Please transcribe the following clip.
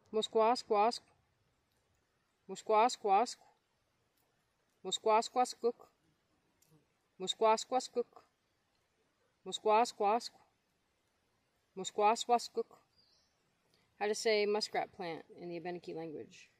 Moskwaswaskw, Moskwaswaskw, Moskwaswaskok, Moskwaswaskok, Moskwaswaskw, Moskwaswaskok. How to say muskrat plant in the Abenaki language.